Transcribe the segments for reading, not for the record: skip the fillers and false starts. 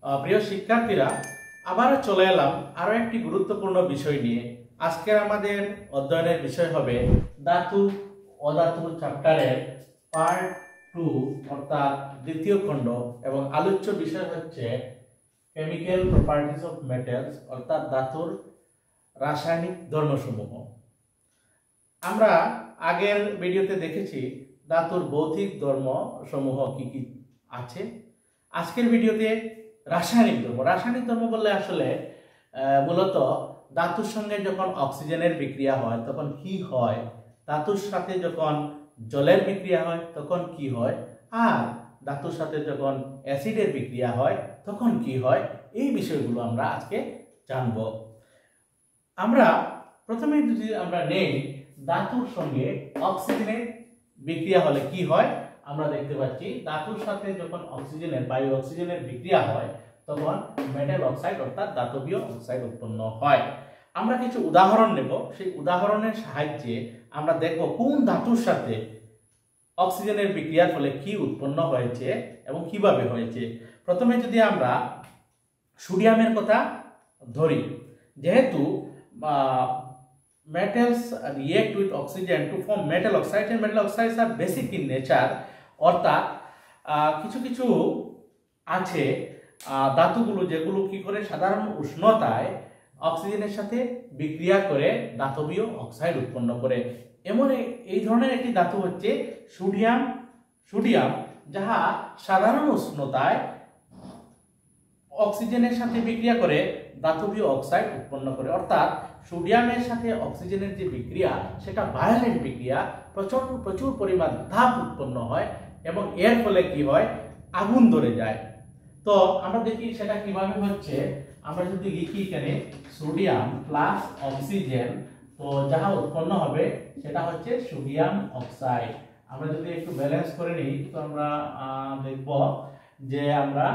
প্রিয় শিক্ষার্থীরা, আবারও চলে এলাম আরো একটি গুরুত্বপূর্ণ বিষয় নিয়ে। আজকের আমাদের অধ্যয়নের বিষয় হবে ধাতু অধাতুর চ্যাপ্টারের পার্ট 2 অর্থাৎ দ্বিতীয় খণ্ড, এবং আলোচ্য বিষয় হচ্ছে কেমিক্যাল প্রপার্টিজ অফ মেটালস অর্থাৎ ধাতুর রাসায়নিক ধর্মসমূহ। আমরা আগের ভিডিওতে দেখেছি ধাতুর ভৌতিক ধর্মসমূহ কি কি আছে। আজকের ভিডিওতে রাসায়নিক ধর্ম বললে আসলে মূলত ধাতুর সঙ্গে যখন অক্সিজেনের বিক্রিয়া হয় তখন কি হয়, ধাতুর সাথে যখন জলের বিক্রিয়া হয় তখন কি হয়, আর ধাতুর সাথে যখন অ্যাসিডের বিক্রিয়া হয় তখন কি হয়, এই বিষয়গুলো আমরা আজকে জানব। আমরা প্রথমে যদি আমরা নেই ধাতুর সঙ্গে অক্সিজেনের বিক্রিয়া হলে কি হয়, আমরা দেখতে পাচ্ছি ধাতুর সাথে যখন বায়ু অক্সিজেনের বিক্রিয়া হয় তখন মেটাল অক্সাইড অর্থাৎ ধাতবীয় অক্সাইড উৎপন্ন হয়। আমরা কিছু উদাহরণ নেব, সেই উদাহরণের সাহায্যে আমরা দেখব কোন ধাতুর সাথে অক্সিজেনের বিক্রিয়ার ফলে কি উৎপন্ন হয়েছে এবং কিভাবে হয়েছে। প্রথমে যদি আমরা সোডিয়ামের কথা ধরি, যেহেতু metals react with oxygen to form metal oxides and metal oxides are basic in nature, অর্থাৎ কিছু কিছু আছে ধাতুগুলো যেগুলো কি করে সাধারণ উষ্ণতায় অক্সিজেনের সাথে বিক্রিয়া করে ধাতবীয় অক্সাইড উৎপন্ন করে। এমন এই ধরনের একটি ধাতু হচ্ছে সোডিয়াম, যাহা সাধারণ উষ্ণতায় অক্সিজেনের সাথে বিক্রিয়া করে ধাতবীয় অক্সাইড উৎপন্ন করে। অর্থাৎ সোডিয়ামের সাথে অক্সিজেনের যে বিক্রিয়া সেটা ভায়োলেন্ট বিক্রিয়া, প্রচুর পরিমাণ তাপ উৎপন্ন হয় এবং এর ফলে কি হয়, আগুন ধরে যায়। তো আমরা দেখি সেটা কিভাবে হচ্ছে। আমরা যদি লিখি এখানে সোডিয়াম প্লাস অক্সিজেন, তো যাহা উৎপন্ন হবে সেটা হচ্ছে সোডিয়াম অক্সাইড। আমরা যদি একটু ব্যালেন্স করে নিই তো আমরা দেখব যে আমরা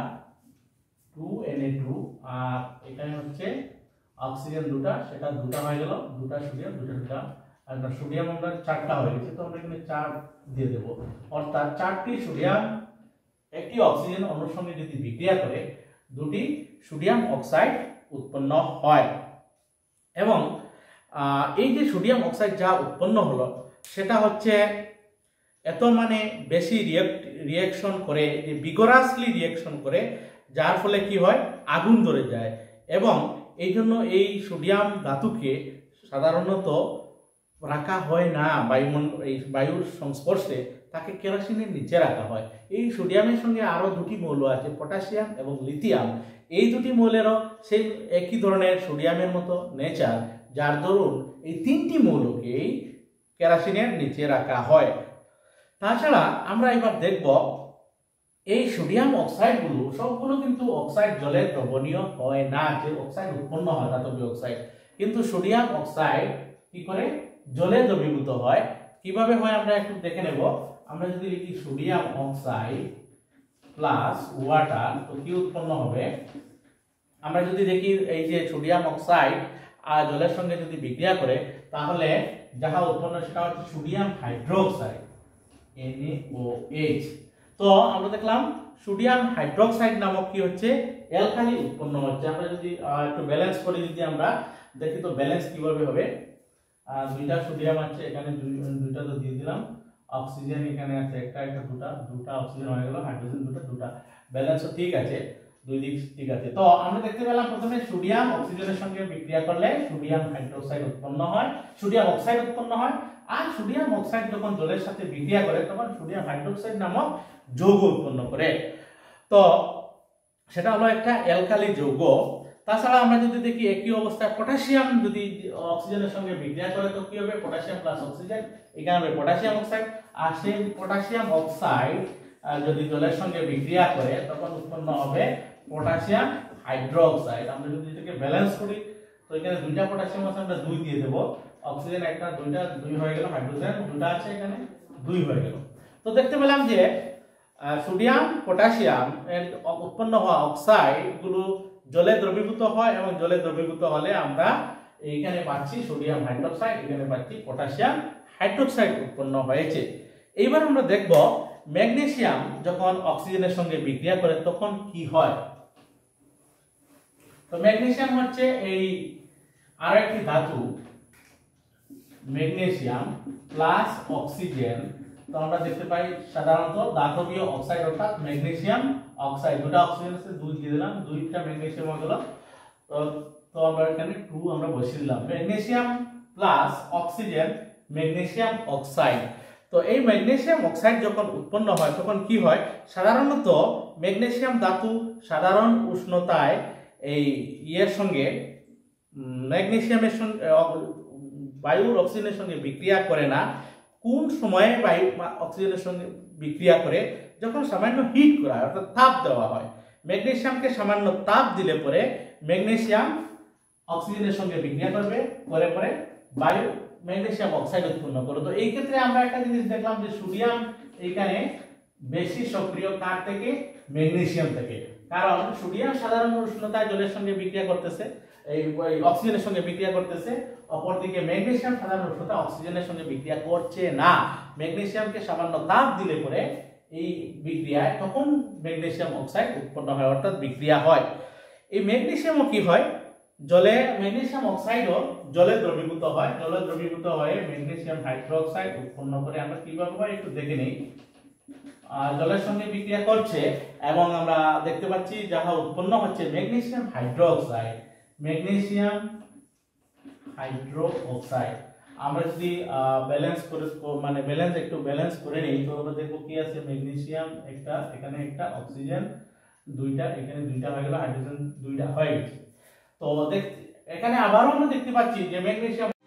2Na2 আর এখানে হচ্ছে অক্সিজেন দুটা, সেটা দুটা হয়ে গেল, দুটা সোডিয়াম আর সোডিয়াম আমরা 4টা হয়ে গেছে, তো আমরা এখানে 4 দিয়ে দেব। অর্থাৎ 4টি সোডিয়াম একটি অক্সিজেন অণুর সঙ্গে যদি বিক্রিয়া করে দুটি সোডিয়াম অক্সাইড উৎপন্ন হয়। এবং এই যে সোডিয়াম অক্সাইড যা উৎপন্ন হলো সেটা হচ্ছে এত বেশি রিঅ্যাকশন করে, যে ভিগোরাসলি রিঅ্যাকশন করে, যার ফলে কি হয়, আগুন ধরে যায়। এবং এই জন্য এই সোডিয়াম ধাতুকে সাধারণত রাখা হয় না বায়ুর সংস্পর্শে, তাকে কেরোসিনের নিচে রাখা হয়। এই সোডিয়ামের সঙ্গে আরো দুটি মৌল আছে, পটাশিয়াম এবং লিথিয়াম। এই দুটি মৌলেরও সেই একই ধরনের সোডিয়ামের মতো নেচার, যার দরুন এই 3টি মৌলকেই কেরোসিনের নিচে রাখা হয়। তাছাড়া আমরা এবার দেখব এই সোডিয়াম অক্সাইডগুলো সবগুলো কিন্তু অক্সাইড জলে দ্রবণীয় হয় না, যে অক্সাইড উৎপন্ন হয় ধাতব অক্সাইড, কিন্তু সোডিয়াম অক্সাইড কি করে জলে দ্রবীভূত হয়। কিভাবে হয় আমরা একটু দেখে নেব। আমরা যদি লিখি সোডিয়াম অক্সাইড প্লাস ওয়াটার, তো কি উৎপন্ন হবে। আমরা যদি দেখি এই যে সোডিয়াম অক্সাইড আর জলের সঙ্গে যদি বিক্রিয়া করে তাহলে যাহা উৎপন্ন সেটা হচ্ছে সোডিয়াম হাইড্রোক্সাইড, NaOH। তো আমরা দেখলাম সোডিয়াম হাইড্রোক্সাইড নামক কি হচ্ছে অ্যালকালি উৎপন্ন হচ্ছে। আমরা যদি একটু ব্যালেন্স করে যদি আমরা দেখি তো ব্যালেন্স কিভাবে হবে। দুইটা সোডিয়াম আছে এখানে, দুইটা তো দিয়ে দিলাম, অক্সিজেন এখানে আছে একটা দুটা অক্সিজেন হয়ে গেল, হাইড্রোজেন দুটা, ব্যালেন্স ঠিক আছে, দুই দিক ঠিক আছে। তো আমরা দেখতে পেলাম প্রথমে সোডিয়াম অক্সিজেনের সঙ্গে বিক্রিয়া করলে সোডিয়াম হাইড্রোক্সাইড উৎপন্ন হয়, সোডিয়াম অক্সাইড উৎপন্ন হয়। আর সোডিয়াম অক্সাইড যখন জলের সাথে বিক্রিয়া করে তখন সোডিয়াম হাইড্রোক্সাইড নামক যৌগ উৎপন্ন করে। তো সেটা হলো একটা অ্যালকালি যৌগ। তাছাড়া আমরা যদি দেখি একই অবস্থায় পটাশিয়াম যদি অক্সিজেনের সঙ্গে বিক্রিয়া করে তো কি হবে, পটাশিয়াম প্লাস অক্সিজেন, এখানে হবে পটাশিয়াম অক্সাইড। আর সেই পটাশিয়াম অক্সাইড যদি জলের সঙ্গে বিক্রিয়া করে তখন উৎপন্ন হবে পটাশিয়াম হাইড্রোক্সাইড। আমরা যদি এটাকে ব্যালেন্স করি তো এখানে দুইটা পটাশিয়াম আছে, আমরা 2 দিয়ে দেব, অক্সিজেন একটা, দুই হয়ে গেল, হাইড্রোজেন দুটা আছে এখানে, 2 হয়ে গেল। তো দেখতে পেলাম যে সোডিয়াম পটাশিয়াম এর উৎপন্ন হওয়া অক্সাইড গুলো জলে দ্রবীভূত হয়, এবং জলে দ্রবীভূত হলে আমরা এইখানে পাচ্ছি সোডিয়াম হাইড্রোক্সাইড, এখানে পাচ্ছি পটাশিয়াম হাইড্রোক্সাইড উৎপন্ন হয়েছে। এইবার আমরা দেখব ম্যাগনেসিয়াম যখন অক্সিজেনের সঙ্গে বিক্রিয়া করে তখন কি হয়। তো ম্যাগনেসিয়াম হচ্ছে এই আরো একটি ধাতু, ম্যাগনেসিয়াম প্লাস অক্সিজেন। তো আমরা দেখতে পাই সাধারণত দাতবীয় অক্সাইড অর্থাৎ ম্যাগনেসিয়াম অক্সাইড, দুটো অক্সিজেন আছে, দুই দিয়ে দিলাম, দুইটা ম্যাগনেসিয়াম হয়ে গেল। তো তো আমরা এখানে 2 আমরা বসিয়ে দিলাম, magnesium plus oxygen magnesium oxide. তো এই ম্যাগনেসিয়াম অক্সাইড যখন উৎপন্ন হয় তখন কি হয়, সাধারণত ম্যাগনেসিয়াম ধাতু সাধারণ উষ্ণতায় এই ইয়ের সঙ্গে ম্যাগনেসিয়ামের সঙ্গে বায়ুর অক্সিজেনের সঙ্গে বিক্রিয়া করে না। কোন সময়ে বায়ু অক্সিজেনের সঙ্গে বিক্রিয়া করে, যখন সামান্য হিট করা হয় অর্থাৎ তাপ দেওয়া হয়। ম্যাগনেসিয়ামকে সামান্য তাপ দিলে পরে ম্যাগনেসিয়াম অক্সিজেনের সঙ্গে বিক্রিয়া করবে, করে পরে বায়ু ম্যাগনেসিয়াম অক্সাইড উৎপন্ন করে। তো এই ক্ষেত্রে আমরা একটা জিনিস দেখলাম যে সোডিয়াম এখানে বেশি সক্রিয় কার থেকে, ম্যাগনেসিয়াম থেকে। কারণ সোডিয়াম সাধারণ উষ্ণতায় জলের সঙ্গে বিক্রিয়া করতেছে, এই অক্সিজেনের সঙ্গে বিক্রিয়া করতেছে, অপরদিকে ম্যাগনেসিয়াম সাধারণ উষ্ণতায় অক্সিজেনের সঙ্গে বিক্রিয়া করছে না। ম্যাগনেসিয়ামকে সামান্য তাপ দিলে পরে এই বিক্রিয়ায় তখন ম্যাগনেসিয়াম অক্সাইড উৎপন্ন হয় অর্থাৎ বিক্রিয়া হয়। এই ম্যাগনেসিয়ামও কি হয়, জলে ম্যাগনেসিয়াম অক্সাইডও জলে দ্রবীভূত হয়, জলে দ্রবীভূত হয়ে ম্যাগনেসিয়াম হাইড্রোক্সাইড উৎপন্ন করে। আমরা কিভাবে হয় একটু দেখে নেই। জলের সঙ্গে বিক্রিয়া করছে এবং আমরা দেখতে পাচ্ছি যাহা উৎপন্ন হচ্ছে ম্যাগনেসিয়াম হাইড্রোক্সাইড, ম্যাগনেসিয়াম হাইড্রোক্সাইড। আমরা যদি ব্যালেন্স করে মানে ব্যালেন্স করে নেই তো আমরা দেখব কি আছে, ম্যাগনেসিয়াম একটা, এখানে একটা, অক্সিজেন দুইটা, এখানে দুইটা হয়ে গেল, হাইড্রোজেন দুইটা হয়ে গেছে। তো এখানে আবারও আমরা দেখতে পাচ্ছি যে ম্যাগনেসিয়াম